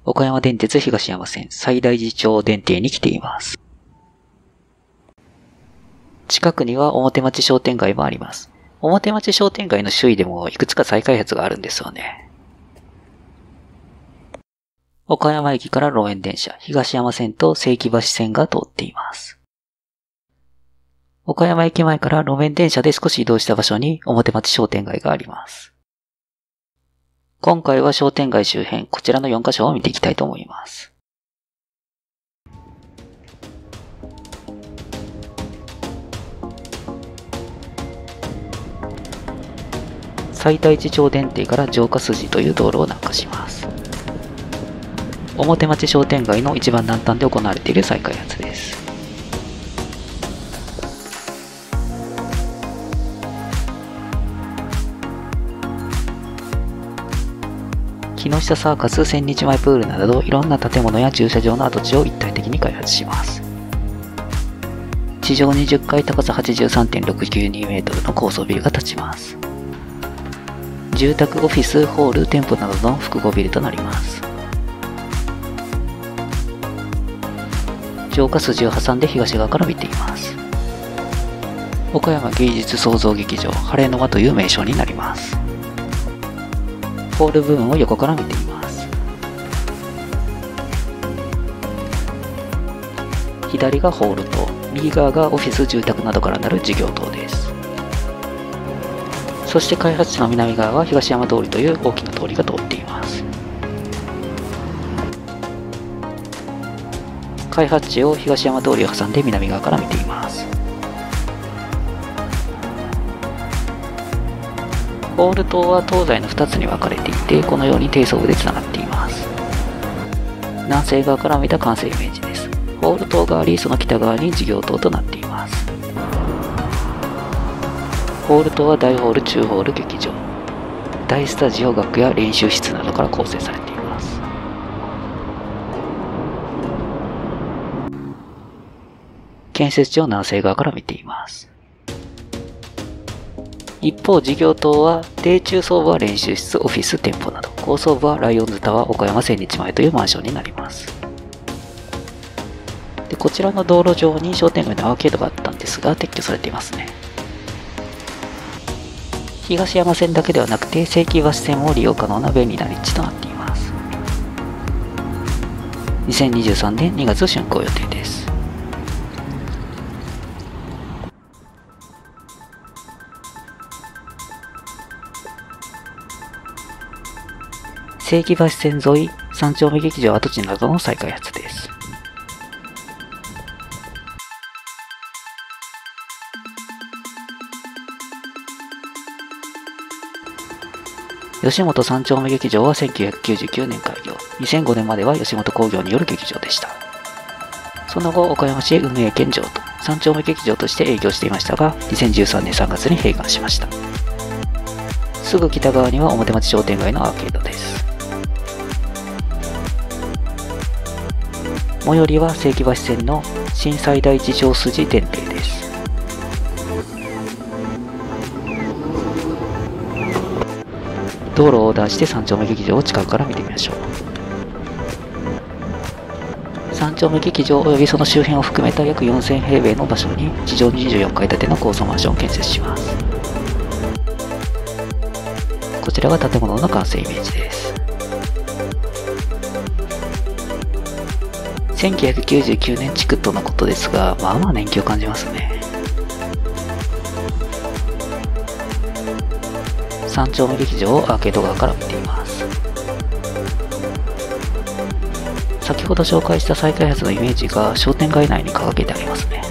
岡山電鉄東山線西大寺町電停に来ています。近くには表町商店街もあります。表町商店街の周囲でもいくつか再開発があるんですよね。岡山駅から路面電車、東山線と世紀橋線が通っています。岡山駅前から路面電車で少し移動した場所に表町商店街があります。今回は商店街周辺、こちらの4カ所を見ていきたいと思います。西大寺町電停から城下筋という道路を南下します。表町商店街の一番南端で行われている再開発です。木下サーカス、千日前プールなどいろんな建物や駐車場の跡地を一体的に開発します。地上20階、高さ 83.692 メートルの高層ビルが建ちます。住宅、オフィス、ホール、店舗などの複合ビルとなります。城下筋を挟んで東側から見ています。岡山芸術創造劇場、晴れの間という名称になります。ホール部分を横から見ています。左がホール棟、右側がオフィス、住宅などからなる事業棟です。そして開発地の南側は東山通りという大きな通りが通っています。開発地を東山通りを挟んで南側から見ています。ホール棟は東西の2つに分かれていて、このように低層部でつながっています。南西側から見た完成イメージです。ホール棟があり、その北側に事業棟となっています。ホール棟は大ホール、中ホール、劇場、大スタジオ、楽屋、練習室などから構成されています。建設地を南西側から見ています。一方、事業棟は低中層部は練習室、オフィス、店舗など、高層部はライオンズタワー、岡山千日前というマンションになります。で、こちらの道路上に商店街のアーケードがあったんですが、撤去されていますね。東山線だけではなくて、世紀橋線も利用可能な便利な立地となっています。2023年2月竣工予定です。世紀橋線沿い、三丁目劇場跡地などの再開発です。吉本三丁目劇場は1999年開業、2005年までは吉本興業による劇場でした。その後、岡山市へ運営権譲渡、三丁目劇場として営業していましたが、2013年3月に閉館しました。すぐ北側には表町商店街のアーケードです。最寄りは世紀橋線の新西大寺町筋電停です。道路を横断して三丁目劇場を近くから見てみましょう。三丁目劇場及びその周辺を含めた約4000平米の場所に地上24階建ての高層マンションを建設します。こちらが建物の完成イメージです。1999年築とのことですが、まあまあ年季を感じますね。三丁目劇場をアーケード側から見ています。先ほど紹介した再開発のイメージが商店街内に掲げてありますね。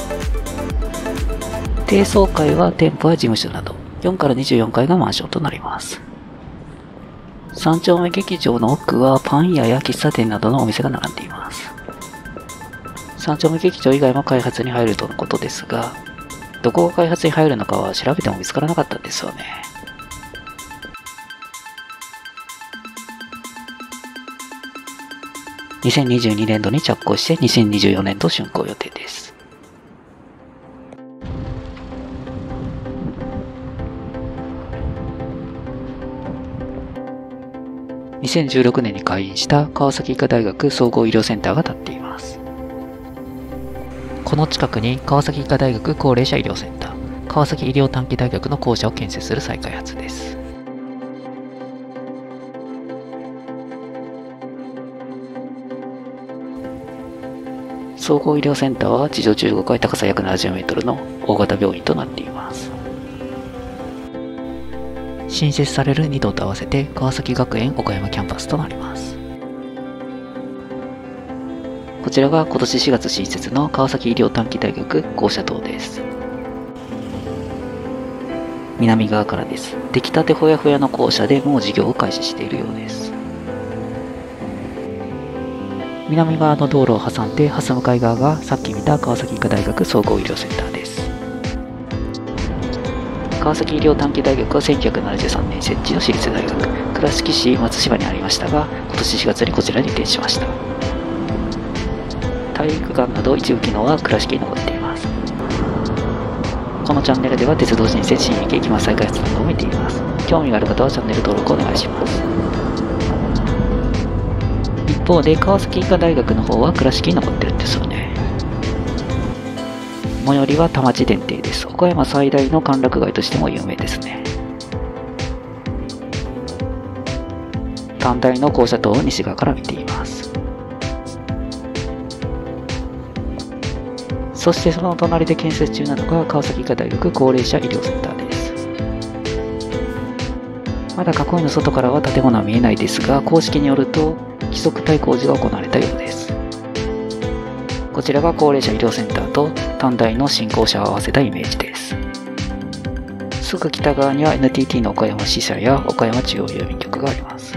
低層階は店舗や事務所など、4から24階がマンションとなります。三丁目劇場の奥はパン屋や喫茶店などのお店が並んでいます。三丁目劇場以外も開発に入るとのことですが、どこが開発に入るのかは調べても見つからなかったんですよね。2022年度に着工して2024年度竣工予定です。 2016年に開院した川崎医科大学総合医療センターが建っています。この近くに川崎医科大学高齢者医療センター、川崎医療短期大学の校舎を建設する再開発です。総合医療センターは地上15階、高さ約70メートルの大型病院となっています。新設される2棟と合わせて川崎学園岡山キャンパスとなります。こちらが今年4月新設の川崎医療短期大学校舎棟です。南側からです。出来たてほやほやの校舎でもう事業を開始しているようです。南側の道路を挟んで向かい側がさっき見た川崎医科大学総合医療センターです。川崎医療短期大学は1973年設置の私立大学、倉敷市松島にありましたが、今年4月にこちらに移転しました。体育館など一部機能は倉敷に残っています。このチャンネルでは鉄道新線、新駅、駅前再開発などを見ています。興味がある方はチャンネル登録お願いします。一方で川崎医科大学の方は倉敷に残ってるんですよね。最寄りは田町電停です。岡山最大の歓楽街としても有名ですね。短大の校舎棟を西側から見ています。そしてその隣で建設中なのが川崎医科大学高齢者医療センターです。まだ囲いの外からは建物は見えないですが、公式によると基礎体工事が行われたようです。こちらが高齢者医療センターと短大の新校舎を合わせたイメージです。すぐ北側には NTT の岡山支社や岡山中央郵便局があります。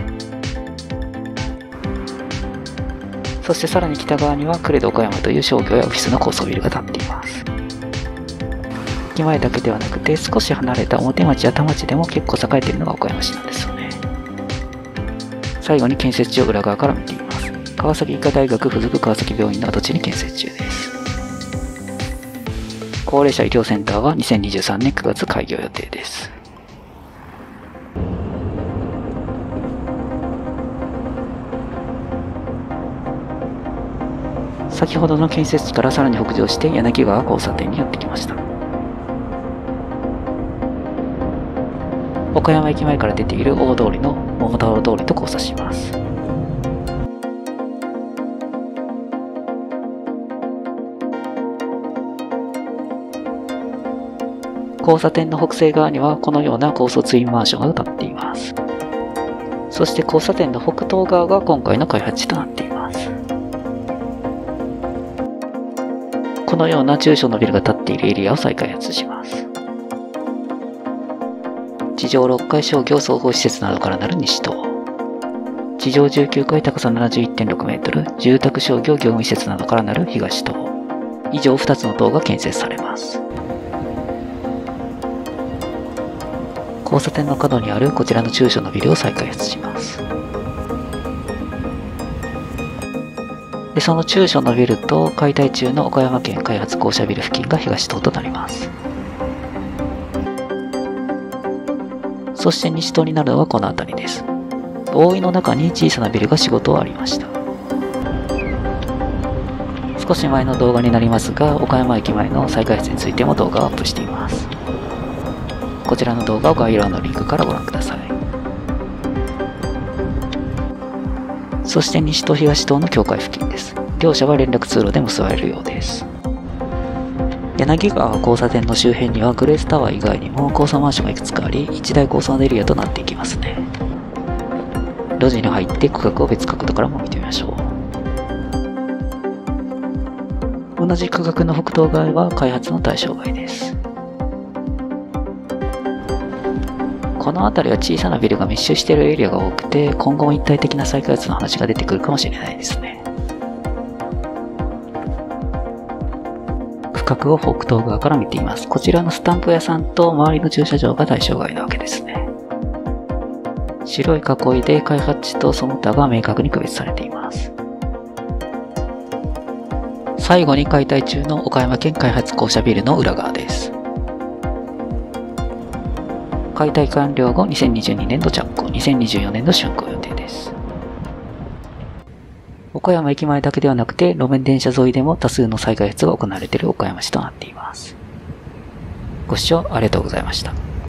そしてさらに北側にはクレド岡山という商業やオフィスの高層ビルが建っています。駅前だけではなくて少し離れた表町や田町でも結構栄えているのが岡山市なんですよね。最後に建設地を裏側から見ています。川崎医科大学附属川崎病院の跡地に建設中です。高齢者医療センターは2023年9月開業予定です。先ほどの建設地からさらに北上して柳川交差点にやってきました。岡山駅前から出ている大通りの桃太郎通りと交差します。交差点の北西側にはこのような高層ツインマンションが建っています。そして交差点の北東側が今回の開発地となっています。このような中小のビルが建っているエリアを再開発します。地上6階商業総合施設などからなる西棟。地上19階高さ 71.6 メートル、住宅商業業務施設などからなる東棟。以上2つの棟が建設されます。交差点の角にあるこちらの中小のビルを再開発します。で、その中小のビルと解体中の岡山県開発公社ビル付近が東棟となります。そして西棟になるのはこの辺りです。大井の中に小さなビルが4、5棟ありました。少し前の動画になりますが、岡山駅前の再開発についても動画をアップしています。こちらの動画を概要欄のリンクからご覧ください。そして西と東棟の境界付近です。両者は連絡通路で結ばれるようです。柳川交差点の周辺にはグレースタワー以外にも高層マンションがいくつかあり、一大高層のエリアとなっていきますね。路地に入って区画を別角度からも見てみましょう。同じ区画の北東側は開発の対象外です。この辺りは小さなビルが密集しているエリアが多くて、今後も一体的な再開発の話が出てくるかもしれないですね。区画を北東側から見ています。こちらのスタンプ屋さんと周りの駐車場が対象外なわけですね。白い囲いで開発地とその他が明確に区別されています。最後に解体中の岡山県開発公社ビルの裏側です。解体完了後2022年度着工、2024年度竣工予定です。 岡山駅前だけではなくて、路面電車沿いでも多数の再開発が行われている岡山市となっています。ご視聴ありがとうございました。